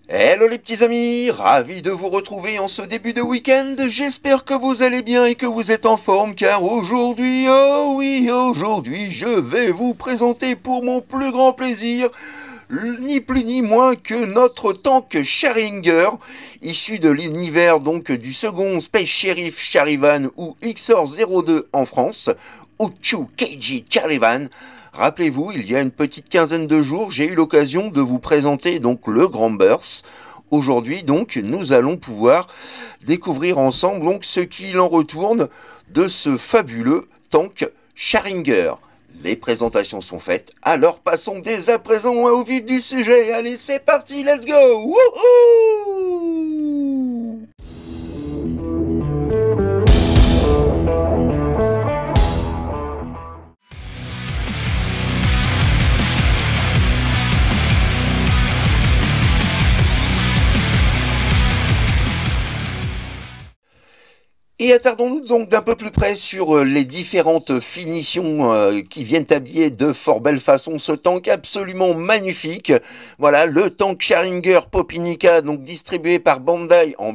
Hello les petits amis, ravi de vous retrouver en ce début de week-end. J'espère que vous allez bien et que vous êtes en forme car aujourd'hui, oh oui, aujourd'hui, je vais vous présenter pour mon plus grand plaisir ni plus ni moins que notre tank Scharinger, issu de l'univers donc du second Space Sheriff Charivan ou XOR-02 en France, Uchu Keiji Charivan. Rappelez-vous, il y a une petite quinzaine de jours, j'ai eu l'occasion de vous présenter donc le Grand Burst. Aujourd'hui, donc, nous allons pouvoir découvrir ensemble donc ce qu'il en retourne de ce fabuleux tank Scharinger. Les présentations sont faites, alors passons dès à présent au vif du sujet. Allez, c'est parti, let's go! Wouhou! Et attardons-nous donc d'un peu plus près sur les différentes finitions qui viennent habiller de fort belle façon ce tank absolument magnifique. Voilà, le tank Scharinger Popinica, donc distribué par Bandai en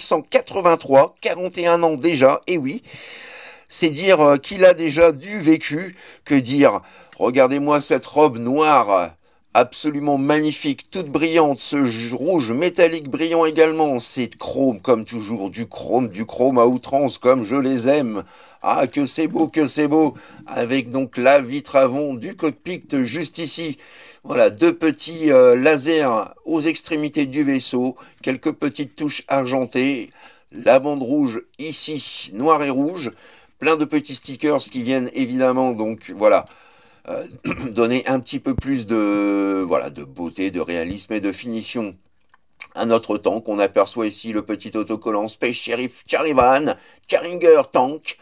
1983, 41 ans déjà, et oui, c'est dire qu'il a déjà du vécu, que dire. Regardez-moi cette robe noire absolument magnifique, toute brillante, ce rouge métallique brillant également, c'est chrome comme toujours, du chrome à outrance comme je les aime. Ah que c'est beau, avec donc la vitre avant du cockpit juste ici. Voilà, deux petits lasers aux extrémités du vaisseau, quelques petites touches argentées, la bande rouge ici, noir et rouge, plein de petits stickers qui viennent évidemment donc voilà donner un petit peu plus de, voilà, de beauté, de réalisme et de finition à notre tank. On aperçoit ici le petit autocollant Space Sheriff Charivan, Scharinger Tank.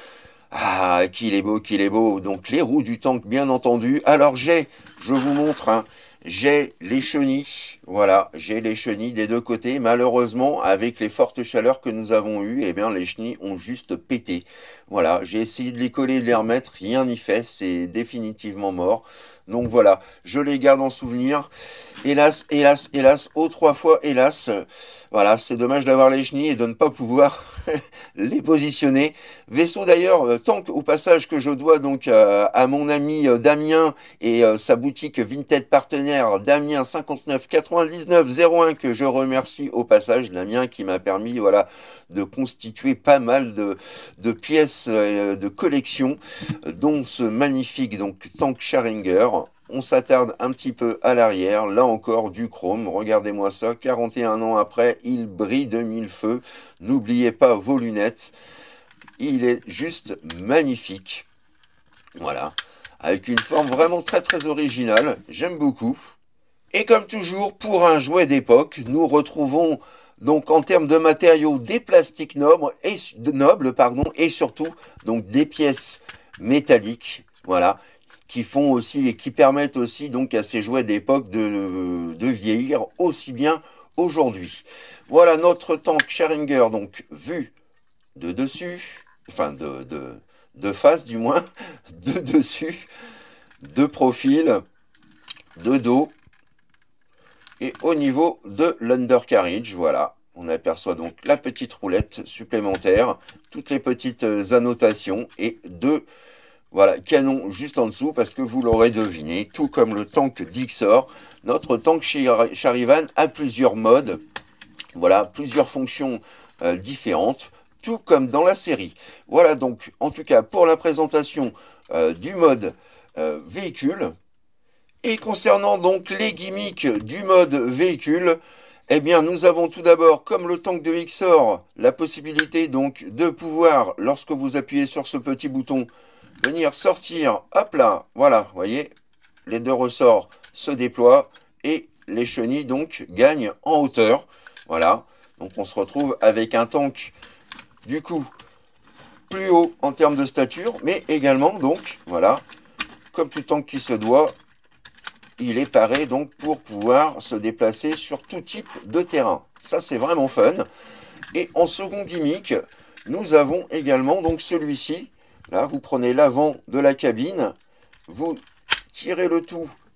Ah, qu'il est beau. Donc les roues du tank, bien entendu. Alors je vous montre, hein, j'ai les chenilles, voilà, j'ai les chenilles des deux côtés. Malheureusement, avec les fortes chaleurs que nous avons eues, eh bien les chenilles ont juste pété. Voilà, j'ai essayé de les coller et de les remettre, rien n'y fait, c'est définitivement mort. Donc voilà, je les garde en souvenir. Hélas, oh trois fois hélas. Voilà, c'est dommage d'avoir les chenilles et de ne pas pouvoir les positionner. Vaisseau d'ailleurs, tank au passage que je dois donc à mon ami Damien et sa boutique Vinted partenaire Damien 59 99 01 que je remercie au passage. Damien qui m'a permis voilà de constituer pas mal de pièces de collection, dont ce magnifique donc tank Scharinger. On s'attarde un petit peu à l'arrière, là encore du chrome, regardez-moi ça, 41 ans après, il brille de mille feux. N'oubliez pas vos lunettes, il est juste magnifique. Voilà, avec une forme vraiment très originale, j'aime beaucoup. Et comme toujours, pour un jouet d'époque, nous retrouvons donc en termes de matériaux des plastiques nobles et surtout donc des pièces métalliques, voilà, qui font aussi et qui permettent aussi donc à ces jouets d'époque de vieillir aussi bien aujourd'hui. Voilà notre tank Scharinger donc vu de dessus, enfin de face du moins, de dessus, de profil, de dos et au niveau de l'undercarriage, voilà. On aperçoit donc la petite roulette supplémentaire, toutes les petites annotations et deux voilà, canon juste en dessous, parce que vous l'aurez deviné, tout comme le tank d'Ixor, notre tank Charivan a plusieurs modes, voilà, plusieurs fonctions différentes, tout comme dans la série. Voilà donc, en tout cas, pour la présentation du mode véhicule. Et concernant donc les gimmicks du mode véhicule, eh bien, nous avons tout d'abord, comme le tank de Ixor, la possibilité donc de pouvoir, lorsque vous appuyez sur ce petit bouton, venir sortir, hop là, voilà, vous voyez, les deux ressorts se déploient et les chenilles donc gagnent en hauteur. Voilà, donc on se retrouve avec un tank du coup plus haut en termes de stature, mais également donc, voilà, comme tout tank qui se doit, il est paré donc pour pouvoir se déplacer sur tout type de terrain. Ça c'est vraiment fun. Et en second gimmick, nous avons également donc celui-ci. Là, vous prenez l'avant de la cabine, vous tirez le tout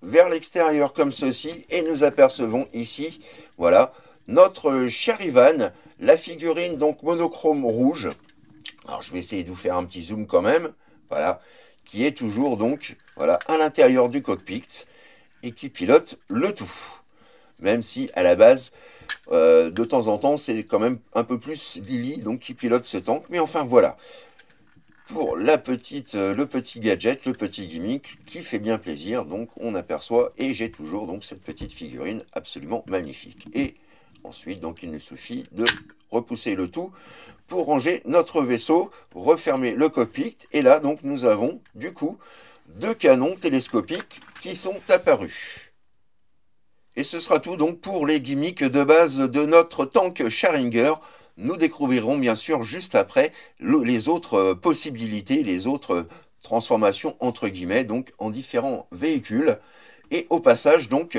vers l'extérieur comme ceci et nous apercevons ici, voilà, notre Charivan, la figurine donc monochrome rouge. Alors je vais essayer de vous faire un petit zoom quand même, voilà, qui est toujours donc, voilà, à l'intérieur du cockpit et qui pilote le tout. Même si à la base, de temps en temps, c'est quand même un peu plus Lily donc qui pilote ce tank, mais enfin voilà. Pour la petite, le petit gadget, le petit gimmick qui fait bien plaisir, donc on aperçoit, et j'ai toujours donc cette petite figurine absolument magnifique. Et ensuite, donc il nous suffit de repousser le tout pour ranger notre vaisseau, refermer le cockpit, et là donc nous avons du coup deux canons télescopiques qui sont apparus. Et ce sera tout donc pour les gimmicks de base de notre tank Scharinger. Nous découvrirons bien sûr juste après les autres possibilités, les autres transformations entre guillemets, donc en différents véhicules. Et au passage donc,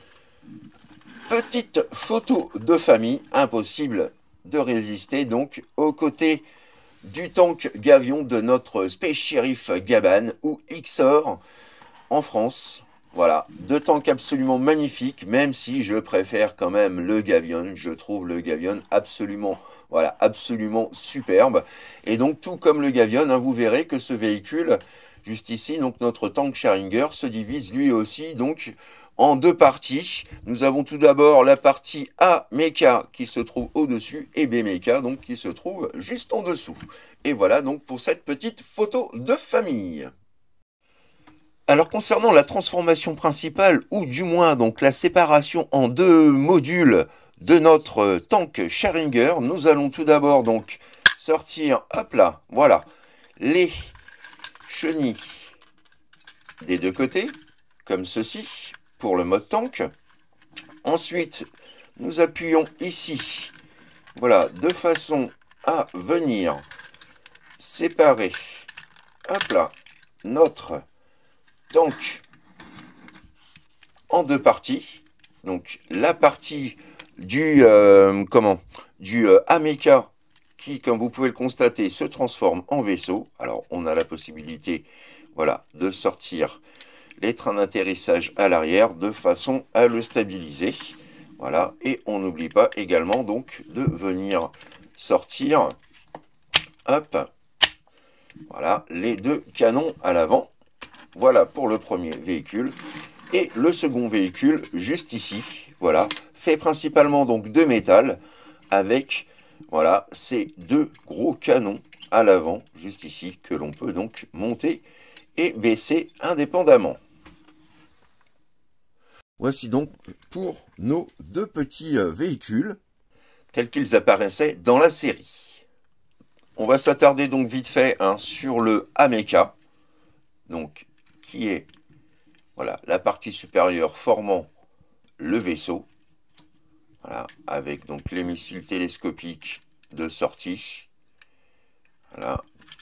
petite photo de famille, impossible de résister donc aux côtés du tank Gavion de notre Space Sheriff Gaban ou Xor en France. Voilà, deux tanks absolument magnifiques, même si je préfère quand même le Gavion. Je trouve le Gavion absolument, voilà, absolument superbe. Et donc, tout comme le Gavion, hein, vous verrez que ce véhicule, juste ici, donc notre tank Scharinger, se divise lui aussi donc en deux parties. Nous avons tout d'abord la partie A Mecha qui se trouve au-dessus et B Mecha donc qui se trouve juste en dessous. Et voilà donc pour cette petite photo de famille. Alors concernant la transformation principale, ou du moins donc la séparation en deux modules de notre tank Scharinger, nous allons tout d'abord donc sortir, hop là, voilà, les chenilles des deux côtés, comme ceci, pour le mode tank. Ensuite, nous appuyons ici, voilà, de façon à venir séparer, hop là, notre tank en deux parties. Donc la partie du Ameca qui, comme vous pouvez le constater, se transforme en vaisseau. Alors on a la possibilité, voilà, de sortir les trains d'atterrissage à l'arrière de façon à le stabiliser. Voilà, et on n'oublie pas également donc de venir sortir, hop, voilà, les deux canons à l'avant. Voilà pour le premier véhicule. Et le second véhicule, juste ici, voilà, fait principalement donc de métal, avec, voilà, ces deux gros canons à l'avant, juste ici, que l'on peut donc monter et baisser indépendamment. Voici donc pour nos deux petits véhicules, tels qu'ils apparaissaient dans la série. On va s'attarder donc vite fait hein, sur le Ameca, donc qui est voilà, la partie supérieure formant le vaisseau, voilà, avec donc les missiles télescopiques de sortie. Voilà.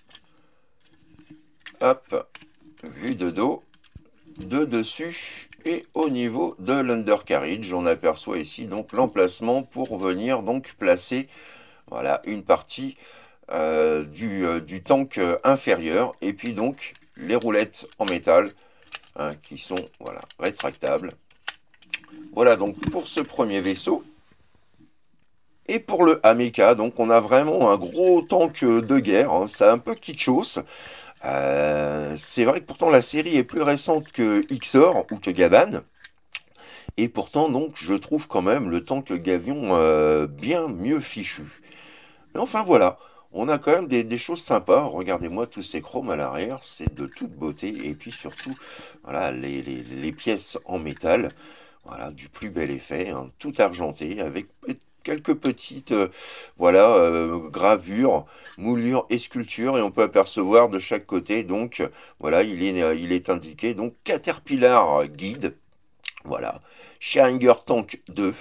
Hop, vue de dos, de dessus, et au niveau de l'undercarriage, on aperçoit ici donc l'emplacement pour venir donc placer voilà, une partie du tank inférieur, et puis donc les roulettes en métal hein, qui sont voilà, rétractables. Voilà donc pour ce premier vaisseau. Et pour le Ameca, donc on a vraiment un gros tank de guerre, hein, c'est un peu kitschos. C'est vrai que pourtant la série est plus récente que Xor ou que Gaban. Et pourtant donc je trouve quand même le tank Gavion bien mieux fichu. Mais enfin voilà, on a quand même des choses sympas. Regardez-moi tous ces chromes à l'arrière, c'est de toute beauté. Et puis surtout, voilà, les pièces en métal, voilà, du plus bel effet, hein, tout argenté, avec quelques petites voilà, gravures, moulures et sculptures. Et on peut apercevoir de chaque côté, donc, voilà, il est indiqué, donc, Caterpillar Guide, voilà, Scharinger Tank 2.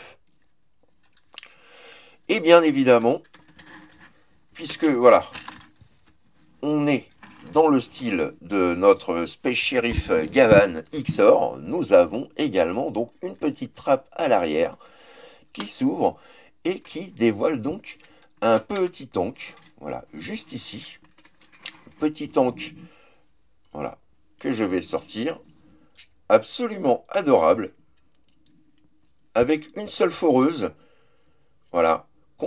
Et bien évidemment, puisque voilà, on est dans le style de notre Space Sheriff Gavan Xor, nous avons également donc une petite trappe à l'arrière qui s'ouvre et qui dévoile donc un petit tank, voilà, juste ici, petit tank, voilà, que je vais sortir, absolument adorable, avec une seule foreuse. Voilà.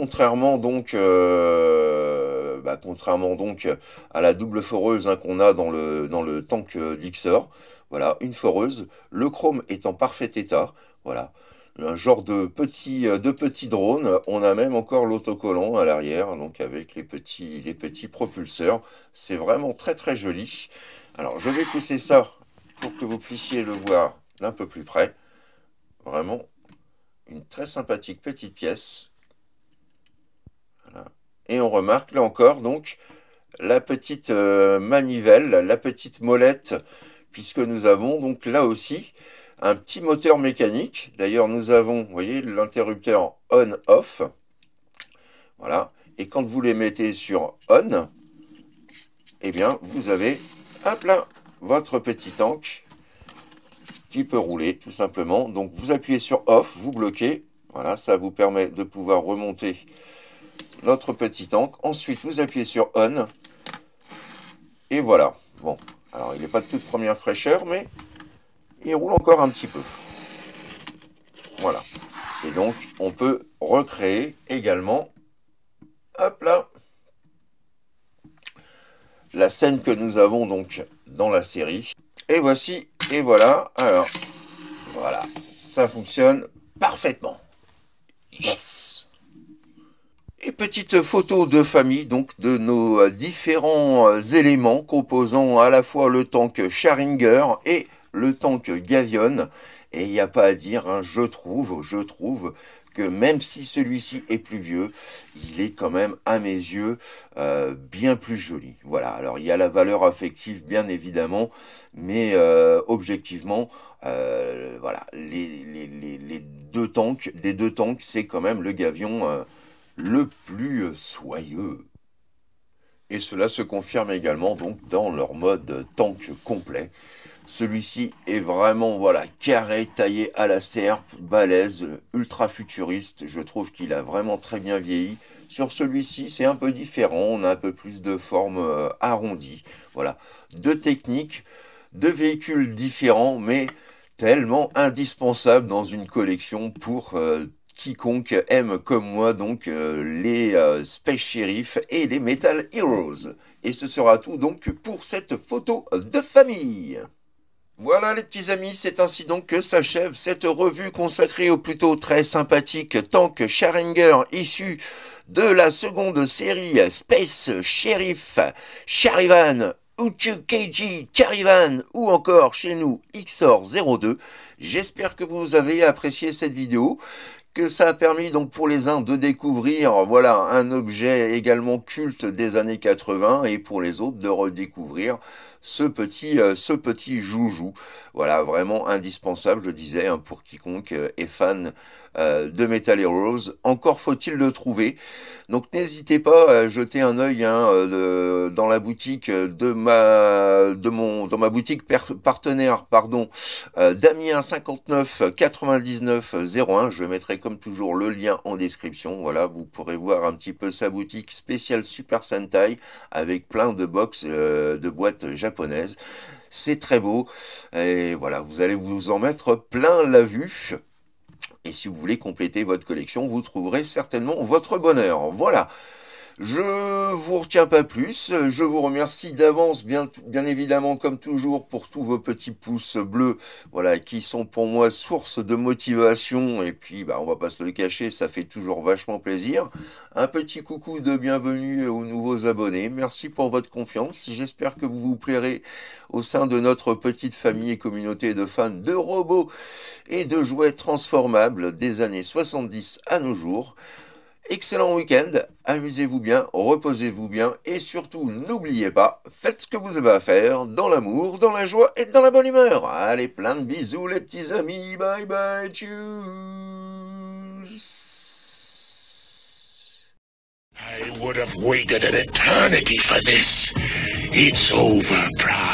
Contrairement donc à la double foreuse hein, qu'on a dans le tank d'Ixor. Voilà, une foreuse. Le chrome est en parfait état. Voilà. Un genre de petit drone. On a même encore l'autocollant à l'arrière, donc avec les petits propulseurs. C'est vraiment très très joli. Alors je vais pousser ça pour que vous puissiez le voir d'un peu plus près. Vraiment une très sympathique petite pièce. Voilà. Et on remarque là encore donc la petite manivelle, la petite molette, puisque nous avons donc là aussi un petit moteur mécanique. D'ailleurs, nous avons, vous voyez, l'interrupteur on-off. Voilà. Et quand vous les mettez sur on, eh bien, vous avez un plein votre petit tank qui peut rouler tout simplement. Donc, vous appuyez sur off, vous bloquez. Voilà, ça vous permet de pouvoir remonter notre petit tank. Ensuite, vous appuyez sur on. Et voilà. Bon, alors il n'est pas de toute première fraîcheur, mais il roule encore un petit peu. Voilà. Et donc, on peut recréer également, hop là, la scène que nous avons donc dans la série. Et voici, et voilà. Alors, voilà, ça fonctionne parfaitement. Yes! Et petite photo de famille donc de nos différents éléments composant à la fois le tank Scharinger et le tank Gavion. Et il n'y a pas à dire, hein, je trouve que même si celui-ci est plus vieux, il est quand même à mes yeux bien plus joli. Voilà, alors il y a la valeur affective bien évidemment, mais objectivement, voilà, les deux tanks, des deux tanks, c'est quand même le Gavion le plus soyeux. Et cela se confirme également donc dans leur mode tank complet. Celui-ci est vraiment voilà carré, taillé à la serpe, balèze, ultra futuriste. Je trouve qu'il a vraiment très bien vieilli. Sur celui-ci, c'est un peu différent. On a un peu plus de forme arrondie. Voilà, deux techniques, deux véhicules différents, mais tellement indispensables dans une collection pour quiconque aime comme moi donc les Space Sheriff et les Metal Heroes. Et ce sera tout donc pour cette photo de famille. Voilà les petits amis, c'est ainsi donc que s'achève cette revue consacrée au plutôt très sympathique tank Scharinger issu de la seconde série Space Sheriff Charivan Uchu-Keiji Charivan ou encore chez nous XOR02. J'espère que vous avez apprécié cette vidéo, que ça a permis donc pour les uns de découvrir voilà un objet également culte des années 80 et pour les autres de redécouvrir ce petit joujou. Voilà, vraiment indispensable, je disais, hein, pour quiconque est fan de Metal Heroes. Encore faut-il le trouver. Donc n'hésitez pas à jeter un œil hein, dans la boutique dans ma boutique partenaire, pardon, Damien 59 99 01. Je mettrai comme toujours le lien en description. Voilà, vous pourrez voir un petit peu sa boutique spéciale Super Sentai avec plein de box, de boîtes japonaises. C'est très beau et voilà, vous allez vous en mettre plein la vue. Et si vous voulez compléter votre collection, vous trouverez certainement votre bonheur. Voilà. Je vous retiens pas plus, je vous remercie d'avance bien évidemment comme toujours pour tous vos petits pouces bleus, voilà, qui sont pour moi source de motivation et puis bah on va pas se le cacher, ça fait toujours vachement plaisir. Un petit coucou de bienvenue aux nouveaux abonnés, merci pour votre confiance, j'espère que vous vous plairez au sein de notre petite famille et communauté de fans de robots et de jouets transformables des années 70 à nos jours. Excellent week-end, amusez-vous bien, reposez-vous bien et surtout n'oubliez pas, faites ce que vous avez à faire dans l'amour, dans la joie et dans la bonne humeur. Allez, plein de bisous les petits amis, bye bye, tchuss. I would have waited an eternity for this. It's over, Prime.